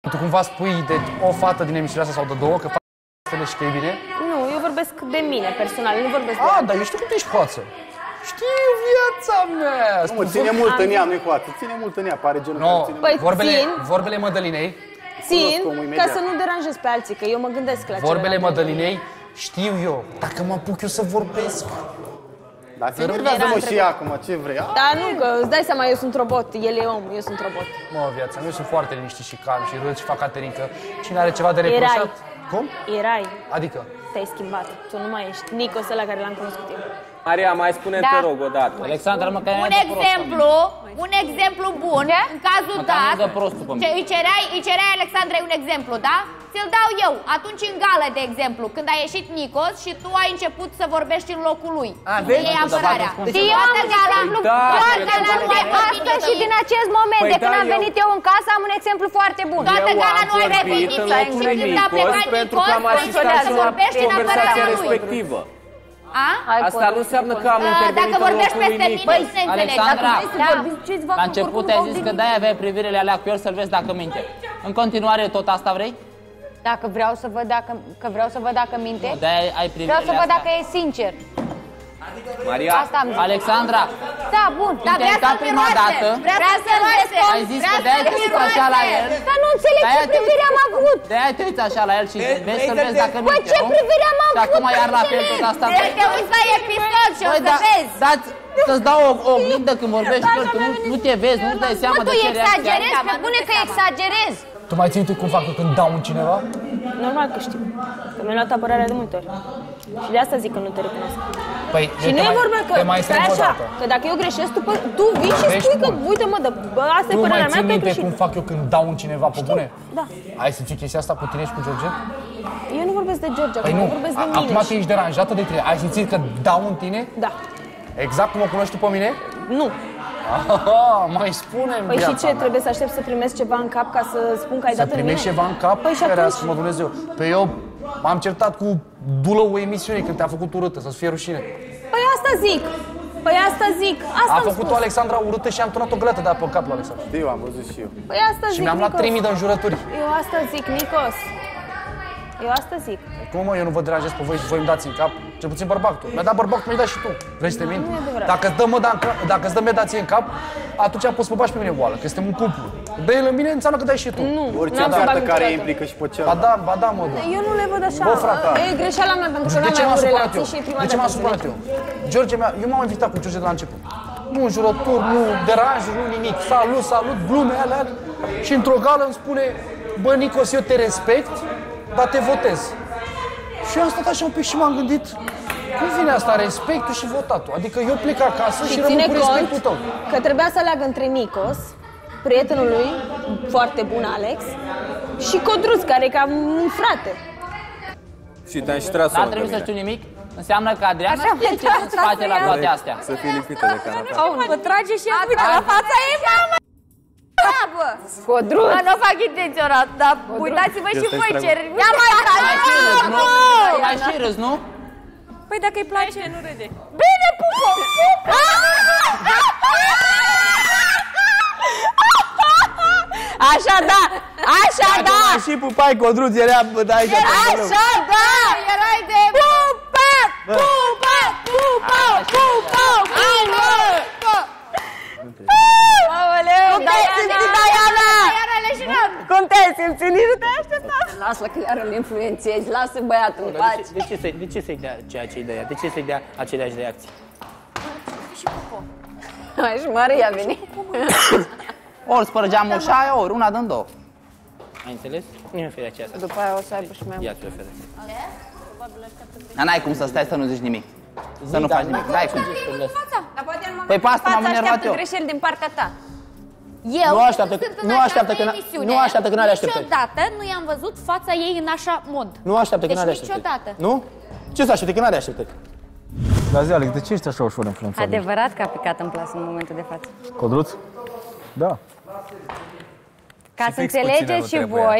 Tu cumva spui de o fată din emisiunea asta sau de două, că faci și că e bine? Nu, eu vorbesc de mine, personal, nu vorbesc de... Dar eu știu că tu ești hoață. Știu viața mea! Nu, ține mult în ea, nu-i hoață. Ține mult în ea, pare genul care ține mult. Păi vorbele Mădălinei. Țin ca să nu deranjez pe alții, că eu mă gândesc la vorbele Mădălinei știu eu. Dacă mă apuc eu să vorbesc. Dar ți enervează-mă și acum, ce vrei? Da, nu, că îți dai seama, eu sunt robot, el e om, eu sunt robot. Mă, viața, eu sunt foarte liniștit și calm și râd și fac Caterinca. Cine are ceva de reproșat? Cum? Erai. Adică? Te-ai schimbat, tu nu mai ești Nicos ăla care l-am cunoscut eu. Maria, mai spune, te rog, o dată. Alexandra, mă, un exemplu bun, în cazul dat, îi cereai Alexandrei un exemplu, da? Ți-l dau eu. Atunci în gală, de exemplu, când a ieșit Nicos și tu ai început să vorbești în locul lui. Iei apărarea. Și eu am exemplu, astăzi și din acest moment, de când am venit eu în casă, am un exemplu foarte bun. Toată gala nu ai vorbit și când a plecat Nicos, să vorbești în apărarea lui. Asta nu înseamnă că am intervenit dacă vorbești peste mine, nu se înțelege. Alexandra, la început ai zis că de-aia aveai privirile alea cu el să-l vezi dacă minte. În continuare tot asta vrei? Dacă vreau să văd dacă minte, vreau să văd dacă e sincer. Maria, Alexandra, da, bun, dar vrea să prima dată, ai zis că de-aia te uiți așa la el. Dar nu înțeleg ce privire am avut. De-aia te uiți așa la el și vezi să vezi dacă minte. Păi ce privire am avut? Și acum iar la fel tot asta. Te uiți la episod și o să vezi. Să-ți dau o oglindă când vorbești cu el, că nu te vezi, nu-ți dai seama de ce reacție. Tu exagerezi, pe bune că exagerezi. Tu mai ții cum fac când dau un cineva? Normal că știu. Că mi-a luat apărarea de multe ori. Și de asta zic că nu te recunosc. Păi, și nu e vorba că stai așa, că dacă eu greșesc, tu vii și spui că uite mă, asta e părerea mea, că ai greșit. cum fac eu când dau un cineva pe bune? Da. Ai simțit chestia asta cu tine și cu George? Eu nu vorbesc de George, păi nu vorbesc de mine. Acum tu ești deranjată de tine. Ai simțit că dau în tine? Da. Exact cum o cunoști tu pe mine? Nu. Mai spune-mi Păi și ce, trebuie să aștept să primesc ceva în cap ca să spun că ai dat în mine? Să primești ceva în cap? Păi și atunci? Mă Dumnezeu. Păi eu m-am certat cu dulăul emisiunii când te-a făcut urâtă, să-ți fie rușine. Păi asta zic. A făcut-o Alexandra urâtă și am turnat o găleată de apă în cap la Alexandra. Știu, am văzut și eu. Păi asta zic, și mi-am luat 3000 de înjurături. Eu asta zic, Nicos. Eu asta zic. Cum mă, eu nu vă deranjez pe voi și voi îmi dați în cap? Cel puțin bărbatul. Mi-a dat bărbatul, mi-ai dat și tu. Vrei să te mint? Dacă îți dă medație în cap, atunci poți să mă bagi pe mine oală, că suntem un cuplu. Dă el în mine, înseamnă că dai și tu. Nu, orice ceartă care implică și pe celălalt. Ba da, mă, eu nu le văd așa. Bă, frata. E greșeala mea, pentru că n-am avut relații și e prima dată. De ce m-am supărat eu? George, eu m-am invitat cu George de la început. Nu înjurături, nu deranjuri, nu nimic. Salut, glume alea. Și într-o gală îmi spune, bă, Nicos, eu te respect, dar te votez. Și eu am stat așa un pic și m-am gândit, cum vine asta, respectul și votatul? Adică eu plec acasă și rămân cu respectul tău. Că trebuia să aleagă între Nicos, prietenul lui, foarte bun Alex, și Codruț, care e ca un frate. Și te-am și tras-o. N-a trebuit să știu nimic? Înseamnă că Adriana știe ce în spate la toate astea. Să fii lipită de canapea. Mă trage și ea, uite la fața ei, mamă! Codruț! Nu o fac intenționat, dar uitați-vă și voi ce... Ia mai trage! Mai și râs, nu? Păi dacă îi place, nu râde. Bine, pupă! Așa da! Și pupai Codruț, era aici. Așa da! Erai de... Pupa! Aoleu, Diana! Cum te-ai simțit? Nici nu te-ai așteptat. Lasă că iară îl influențezi, lasă băiatul în pace. De ce să-i dea ceea ce-i dea? De ce să-i dea aceleași reacții? Hai, și Maria veni. Ori spărgeam ușa, ori una din două. Ai înțeles? Nu mi-o fi de aceea. După aia o să aibă și mai mult. Ia ți-o fere. Dar n-ai cum să stai să nu zici nimic. Să nu faci nimic. N-ai cum. Păi pe asta m-am enervat eu. Greșeli din partea ta. Eu nu așteaptă că n-are așteptări. Niciodată nu i-am văzut fața ei în așa mod. Nu așteaptă că n-are așteptări. Niciodată. Nu? Ce să aștepte că n-are așteptări? Dar zi, Alex, de ce ești așa ușor influențabil? Adevărat că a picat în plasă în momentul de față. Codruț? Da. Ca să înțelegeți și voi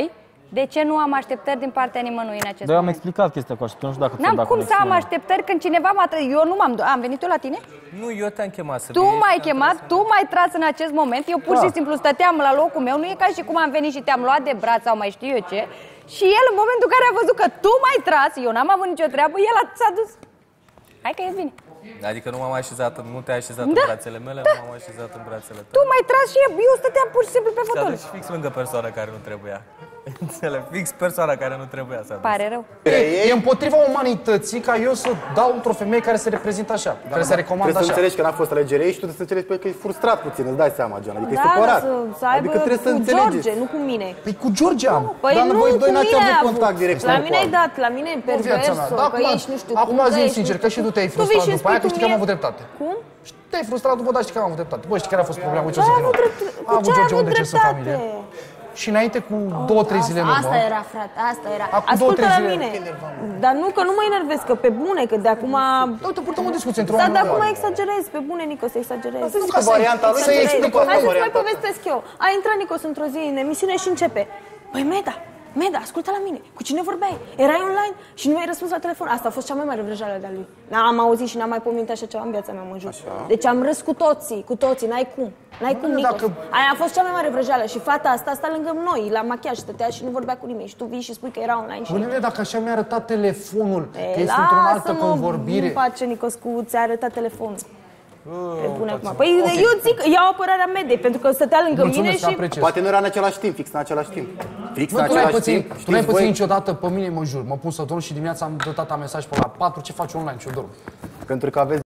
De ce nu am așteptări din partea nimănui în acest Dar moment? am explicat chestia cu așa, nu știu dacă ți-am N-am dat cum să am conexiunea. așteptări când cineva m-a tras. Eu nu am venit eu la tine? Nu, eu te-am chemat să Tu vii. m-ai chemat, tu m-ai tras în acest moment. Eu pur și simplu stăteam la locul meu. Nu e ca și cum am venit și te-am luat de braț sau mai știu eu ce. Și el, în momentul în care a văzut că tu m-ai tras, eu n-am avut nicio treabă, el s-a dus. Hai că e bine. Adică nu m-am așezat, nu te-ai așezat în brațele mele, nu m-am așezat în brațele tale. Tu m-ai tras și eu stăteam pur și simplu pe S-a fotoliu. dus fix lângă persoana care nu trebuia. Înțeleg, fix persoana care nu trebuia să Pare rău. E împotriva umanității ca eu să dau într-o femeie care se reprezintă așa, care se recomandă Trebuie să așa. înțelegi că n-a fost alegere ei și tu trebuie să înțelegi că e frustrat puțin, îți dai seama, John, adică e Da, supărat. să aibă Adică trebuie să cu înțelegeți. George, nu cu mine. Păi cu George am. Păi Dar nu, voi cu doi n-ați mine avut ai avut. contact direct La cu mine ai altul. dat, la mine perverso, Da, că ești nu știu acum cum, că zi ești sincer, nu că știu și tu te-ai cum. frustrat vii și după aia, că spui știi că am mie- avut dreptate. Cum? Și te-ai frustrat după, dar știi că am avut dreptate. Bă, știi care a fost problema? Ce o Ce să ai zic avut eu? dreptate? A Cu avut ce ai George un avut deces în dreptate? familie. Și înainte cu 2-3 zile în urmă. Asta era, frate, asta era. Acum Ascultă 2-3 la zile. mine. Dar nu, că nu mă enervez, că pe bune, că de acum... Uite, purtăm o discuție într-o Dar de oameni. acum exagerez, pe bune, Nico, să exagerez. Să zic că varianta lui să să explic explică Hai să-ți mai varianta. povestesc eu. A intrat Nicos într-o zi în emisiune și începe. Păi Meda, ascultă la mine. Cu cine vorbeai? Erai online și nu ai răspuns la telefon. Asta a fost cea mai mare vrăjeală de-a lui. N-am auzit și n-am mai pomenit așa ceva în viața mea, mă jur. Deci am râs cu toții, n-ai cum. N-ai cum, Nicos. Aia a fost cea mai mare vrăjeală și fata asta sta lângă noi, la machiaj, stătea și nu vorbea cu nimeni. Și tu vii și spui că era online și... Bunele, dacă așa mi-a arătat telefonul, că este într-o altă convorbire. Nu face, Nicos, cu ți-a arătat telefonul. Pe bune acum. Păi eu zic, iau apărarea Medei, pentru că stătea lângă mine și... Poate nu era în același timp, fix în același timp. Fix în Bă, tu n-ai același pățit, timp. tu n-ai Știți pățit voi? niciodată pe mine, mă jur. Mă pun să dorm și dimineața am dat tata mesaj pe la 4, ce faci online și eu dorm. Pentru că aveți...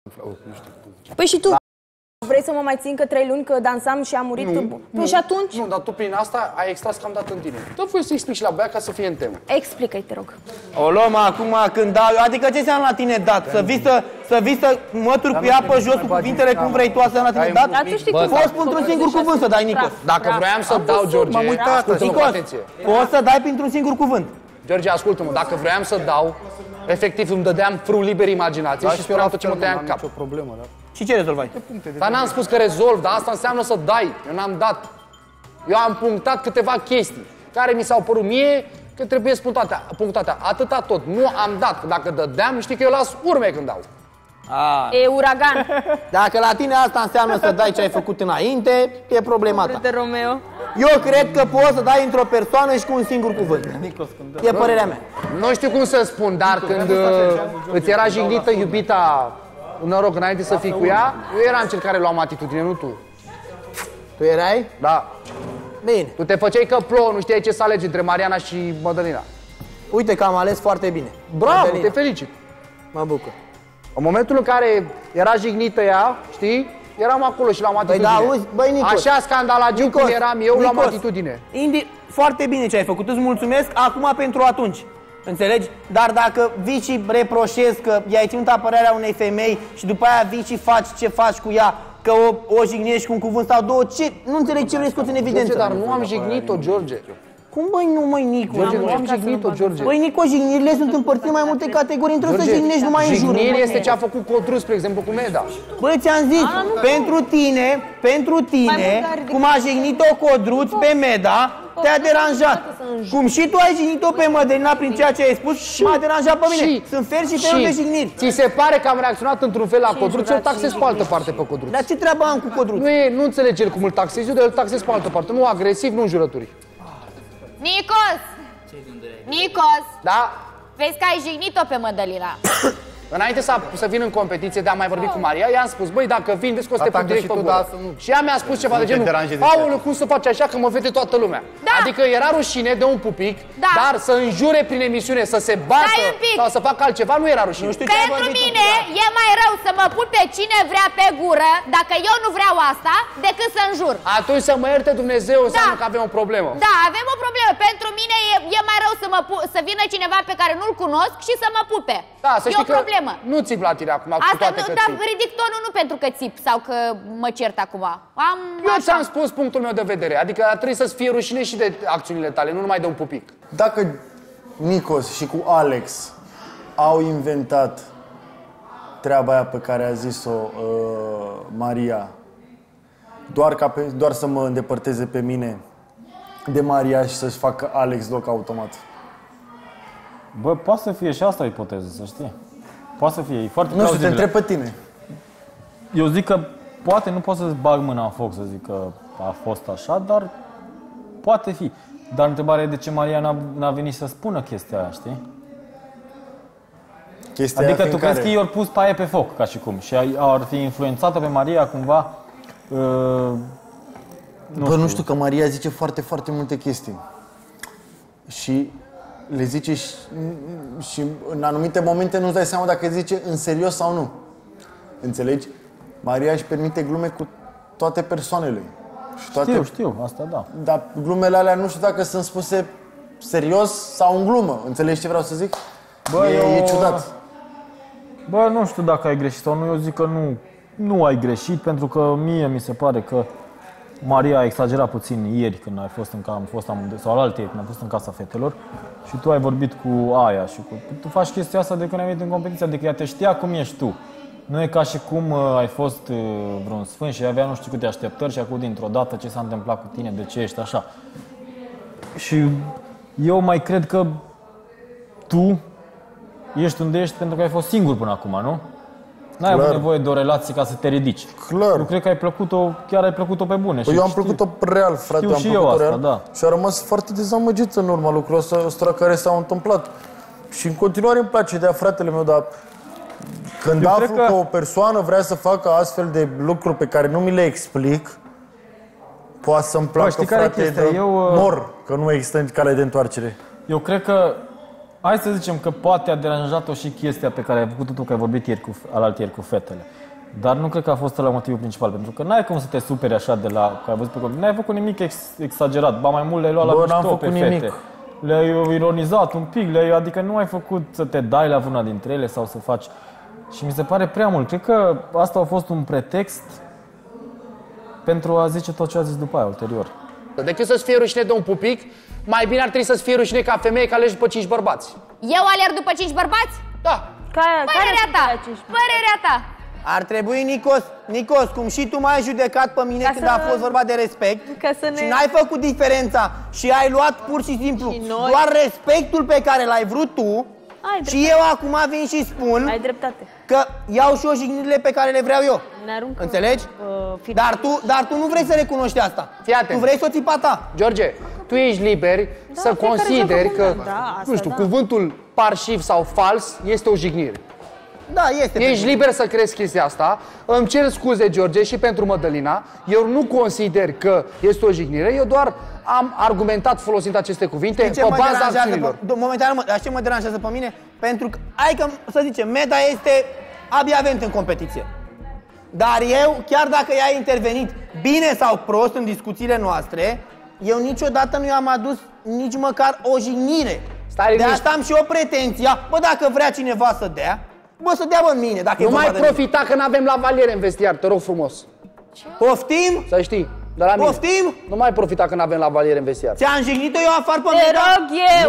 Păi și tu vrei să mă mai țin că 3 luni că dansam și a murit? Păi și atunci? Nu, dar tu prin asta ai extras că am dat în tine. Tot voi să explici la băiat ca să fie în temă. Explică-i, te rog. O luăm acum când dau eu. Adică ce înseamnă la tine dat? Să vii să mături pe apă jos cu cuvintele cum vrei tu, asta la tine dat? Dar tu știi cum... Poți într-un singur cuvânt să dai, Nicos. Dacă vroiam să dau, George, m-am uitat, ascultă-mă cu Nicos, atenție. poți să dai printr-un singur cuvânt. George, ascultă-mă, dacă vroiam să dau, efectiv îmi dădeam frâu liber imaginație și spuneam tot ce mă tăia în cap. problemă, da? Și ce rezolvai? Dar n-am spus că rezolv, dar asta înseamnă să dai. Eu n-am dat. Eu am punctat câteva chestii care mi s-au părut mie că trebuie punctate. Atâta tot. Nu am dat. Dacă dădeam, știi că eu las urme când dau. E uragan. Dacă la tine asta înseamnă să dai ce ai făcut înainte, e problema ta. De Romeo. Eu cred că poți să dai într-o persoană și cu un singur cuvânt. E părerea mea. Nu știu cum să spun, dar când îți era jignită iubita, noroc, înainte să fii cu ea, eu eram cel care luam atitudine, nu tu. Tu erai? Da. Bine. Tu te făceai că plouă, nu știai ce să alegi între Mariana și Mădălina. Uite că am ales foarte bine. Bravo, Mădălina. te felicit. Mă bucur. În momentul în care era jignită ea, știi, eram acolo și luam atitudine. da, auzi, băi, Nicos. Așa scandalagiu cum eram eu, luam atitudine. Foarte bine ce ai făcut, îți mulțumesc acum pentru atunci. Înțelegi? Dar dacă vii și reproșezi că i-ai ținut apărarea unei femei și după aia vii și faci ce faci cu ea, că o jignești cu un cuvânt sau două, ce? Nu înțeleg ce vrei scoți în evidență. George, dar nu am jignit-o, George. Cum, băi, nu, măi, Nico? George, nu am jignit-o, George. Băi, Nico, jignirile sunt împărțite în mai multe categorii, trebuie să jignești numai în jur. Jignire este ce a făcut Codru, spre exemplu, cu Meda. Băi, ți-am zis, pentru tine, cum a jignit-o Codruț pe Meda, te-a deranjat. Cum și tu ai jignit-o pe Mădălina prin ceea ce ai spus, m-a deranjat pe mine. Sunt fel și felul de jigniri. Ți se pare că am reacționat într-un fel la Codruț, eu taxez pe altă parte pe Codruț. Dar ce treabă am cu Codruț? Nu înțelege el cum îl taxez eu, dar îl taxez pe altă parte. Nu agresiv, nu în jurături. Nicos! Da? Vezi că ai jignit-o pe Mădălina. Înainte să vin în competiție de a mai vorbi cu Maria, i-am spus, băi, dacă vin, vezi că o să te pun direct pe gură. Și ea mi-a spus ceva de genul, aoleu, cum să faci așa că mă vede toată lumea? Da. Adică era rușine de un pupic, Da. dar să înjure prin emisiune, să se bată sau să facă altceva, nu era rușine. Pentru mine e mai rău să mă pun pe cine vrea pe gură, dacă eu nu vreau asta, decât să înjur. Atunci să mă ierte Dumnezeu, înseamnă că avem o problemă. Da, avem o problemă. Pentru mine e mai rău să vină cineva pe care nu-l cunosc și să mă pupe. Da, să e știi o problemă. că nu țip la tine acum cu Asta toate nu, că dar țip. ridic tonul nu pentru că țip sau că mă cert acum. Eu ți-am spus punctul meu de vedere, adică trebuie să-ți fie rușine și de acțiunile tale, nu numai de un pupic. Dacă Nicos și cu Alex au inventat treaba aia pe care a zis-o Maria, doar să mă îndepărteze pe mine de Maria și să-și facă Alex loc automat? Bă, poate să fie și asta o ipoteză, să știi. Poate să fie, e foarte Nu știu, te plauzibilă. întreb pe tine. Eu zic că poate nu pot să-ți bag mâna în foc să zic că a fost așa, dar poate fi. Dar întrebarea e de ce Maria n-a venit să spună chestia aia, știi? Chestia Adică tu crezi care... că i-au pus paie pe foc, ca și cum, și ar fi influențată pe Maria cumva... Nu știu, că Maria zice foarte, foarte multe chestii. Și le zice și în anumite momente nu-ți dai seama dacă zice în serios sau nu. Înțelegi? Maria își permite glume cu toate persoanele. Și toate... Știu, asta da. Dar glumele alea nu știu dacă sunt spuse serios sau în glumă. Înțelegi ce vreau să zic? Bă, e ciudat. Bă, nu știu dacă ai greșit sau nu, eu zic că nu ai greșit, pentru că mie mi se pare că Maria a exagerat puțin ieri când am fost sau alaltăieri când am fost în Casa Fetelor și tu ai vorbit cu aia și tu faci chestia asta de când ai venit în competiție, adică ea te știa cum ești tu. Nu e ca și cum ai fost vreun sfânt și avea nu știu câte așteptări și acum dintr-o dată ce s-a întâmplat cu tine, de ce ești așa. Și eu mai cred că tu ești unde ești pentru că ai fost singur până acum, nu? N-ai avut nevoie de o relație ca să te ridici. Clar. Eu cred că chiar ai plăcut-o pe bune. Eu am plăcut-o real, frate, am plăcut-o real. Da. Și a rămas foarte dezamăgită în urma lucrurilor ăsta care s-au întâmplat. Și în continuare îmi place de fratele meu, dar când aflu că o persoană vrea să facă astfel de lucruri pe care nu mi le explic, poate să-mi placă, frate, mor, că nu există cale de întoarcere. Eu cred că, hai să zicem că poate a deranjat-o și chestia pe care ai făcut-o tu, că ai vorbit alaltăieri cu fetele. Dar nu cred că a fost ăla motivul principal, pentru că n-ai cum să te superi așa de la, că ai văzut pe copii. N-ai făcut nimic exagerat, ba mai mult le-ai luat la mișto pe fete. Nimic. Le-ai ironizat un pic, adică nu ai făcut să te dai la vreuna dintre ele sau să faci... Și mi se pare prea mult. Cred că asta a fost un pretext pentru a zice tot ce a zis după aia, ulterior. Decât să-ți fie rușine de un pupic, mai bine ar trebui să-ți fie rușine ca femeie că alegi după 5 bărbați. Eu alerg după 5 bărbați? Da. Părerea ta! Părerea ta! Ar trebui, Nicos, cum și tu m-ai judecat pe mine când a fost vorba de respect și n-ai făcut diferența și ai luat pur și simplu doar respectul pe care l-ai vrut tu. Și eu acum vin și spun că iau și eu jignirile pe care le vreau eu. Înțelegi? Dar tu nu vrei să recunoști asta. Tu vrei să o ții pe ta. George, tu ești liber să consideri că, nu știu, cuvântul parșiv sau fals este o jignire. Da, este. Ești liber să crezi chestia asta. Îmi cer scuze, George, și pentru Mădălina. Eu nu consider că este o jignire, eu doar am argumentat folosind aceste cuvinte pe baza acțiunilor. Momentan, dar ce mă deranjează pe mine? Pentru că, să zicem, Meda este abia-avent în competiție. Dar eu, chiar dacă ea a intervenit bine sau prost în discuțiile noastre, eu niciodată nu i-am adus nici măcar o jignire. De asta am și o pretenția, dacă vrea cineva să dea, să dea mine, dacă nu mai profita că n-avem lavaliere în vestiar, te rog frumos. Poftim? Să știi. Poftim? Nu mai profita că n-avem lavaliere în vestiar. Ți-am jignit-o eu afară pe Meda? Te rog eu!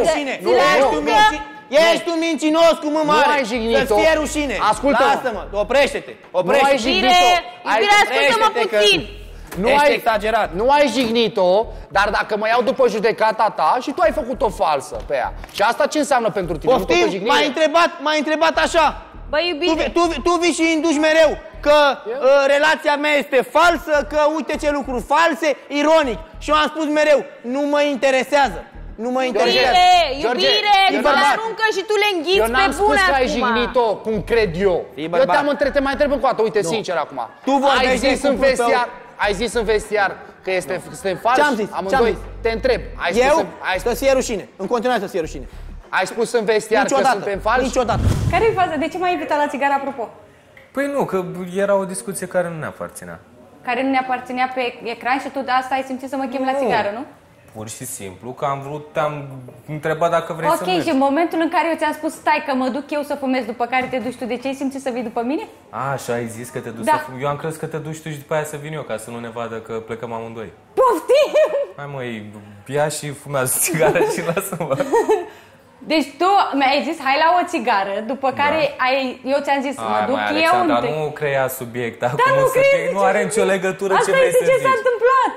Ești un mincinos cu mă mare. Nu ai jignit-o. Să-ți fie rușine. Ascultă-mă. Lasă-mă, oprește-te. Nu ai jignit-o. Iubire, ascultă-mă puțin. Ești exagerat. Nu ai jignit-o, dar dacă mă iau după judecata ta și tu ai făcut-o falsă pe ea. Și asta ce înseamnă pentru tine? Poftim? M-ai întrebat așa. Bă, iubire. Tu vii și induci mereu că relația mea este falsă, că uite ce lucruri false, ironic. Și eu am spus mereu, nu mă interesează. Nu mă interesează. Iubire, tu le aruncă și tu le înghiți pe bune acum. Eu n-am spus că ai jignit-o cum cred eu. Eu te mai întreb încă o dată, uite, sincer acum. Tu vorbești de cuplul tău. Ai zis în vestiar că suntem falși? Ce-am zis? Amândoi. Te întreb. Să-ți fie rușine. În continuare să-ți fie rușine. Ai spus în vestiar că suntem falși? Niciodată. Care-i faza? De ce m-ai invitat la țigară, apropo? Păi nu, că era o discuție care nu ne aparținea. Care nu ne aparținea pe ecran și tu de asta ai simțit să mă chem la țigară, nu? Pur și simplu, că te-am întrebat dacă vrei să mergi. Ok, și în momentul în care eu ți-am spus stai că mă duc eu să fumez, după care te duci tu, de ce ai simțit să vii după mine? Și ai zis că te duci să fumezi. Eu am crezut că te duci tu și după aia să vin eu, ca să nu ne vadă că plecăm amândoi. Poftim! Hai măi, ia și fumează țigară și lasă-mă. Deci tu mi-ai zis hai la o țigară, după care eu ți-am zis mă duc eu Dar nu crea subiect acum. Nu are nicio legătură ce vrei să zici. Asta este ce s-a întâmplat.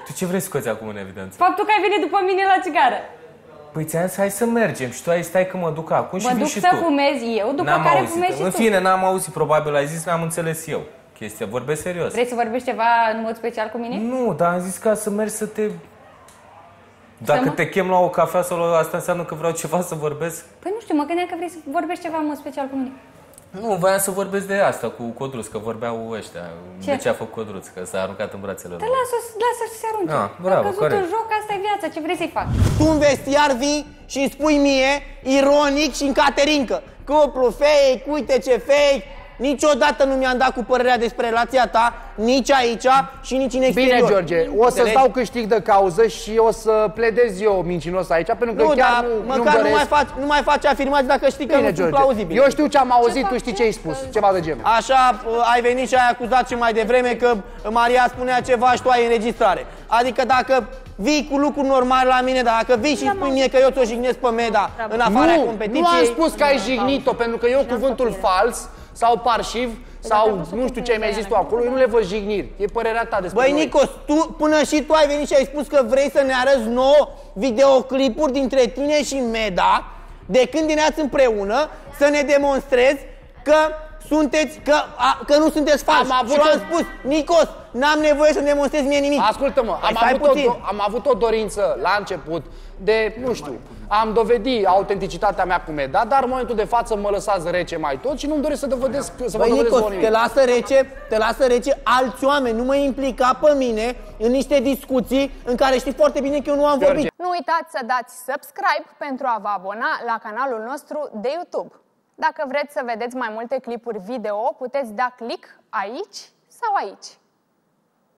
Tu ce vrei să scoți acum în evidență? Faptul că ai venit după mine la țigară. Păi ți-am zis, hai să mergem și tu ai stai că mă duc acum și vii și tu. Mă duc să fumez eu, după care fumezi și tu. În fine, n-am auzit, probabil ai zis, n-am înțeles eu chestia. Vorbesc serios. Vrei să vorbești ceva în mod special cu mine? Nu, dar am zis ca să mergi să te... Dacă te chem la o cafea sau la asta înseamnă că vreau ceva să vorbesc? Păi nu știu, mă gândeam că vrei să vorbești ceva în mod special cu mine. Nu, voiam să vorbesc de asta cu Codruț, că vorbeau ăștia. Ce? De ce a făcut Codruț, că s-a aruncat în brațele lor. Dar lasă să se arunce. Bravo, a căzut în joc, asta e viața, ce vrei să-i fac? Tu în vestiar vii și îmi spui mie, ironic și în caterincă, cuplu fake, uite ce fake. Niciodată nu mi-am dat cu părerea despre relația ta, nici aici și nici în exterior. Bine, George, o să-ți dau câștig de cauză și o să pledez eu mincinos aici, pentru că chiar nu-mi doresc. Nu mai faci afirmații dacă știi că nu sunt plauzibile. Eu știu ce am auzit, tu știi ce ai spus, ceva de genul. Așa, ai venit și ai acuzat și mai devreme că Maria spunea ceva și tu ai înregistrare. Adică dacă vii cu lucruri normale la mine, dar dacă vii și spui mie că eu ți-o jignesc pe Meda în afara competiției... Nu am spus că ai jignit-o, pentru că eu cuvântul fals sau parșiv sau nu știu ce mi-ai zis tu acolo, eu nu le văd jigniri. E părerea ta despre noi. Băi, Nicos, până și tu ai venit și ai spus că vrei să ne arăți nouă videoclipuri dintre tine și Meda, de când dineați împreună, să ne demonstrezi că sunteți, că nu sunteți falși. Și am spus, Nicos, n-am nevoie să demonstrezi mie nimic. Ascultă-mă, am avut o dorință la început de, nu știu, am dovedit autenticitatea mea cu Meda, dar în momentul de față mă lăsați rece mai tot și nu-mi doresc să vă dovedesc nimic. Te lasă rece alți oameni, nu mă implica pe mine în niște discuții în care știi foarte bine că eu nu am vorbit. Nu uitați să dați subscribe pentru a vă abona la canalul nostru de YouTube. Dacă vreți să vedeți mai multe clipuri video, puteți da click aici sau aici.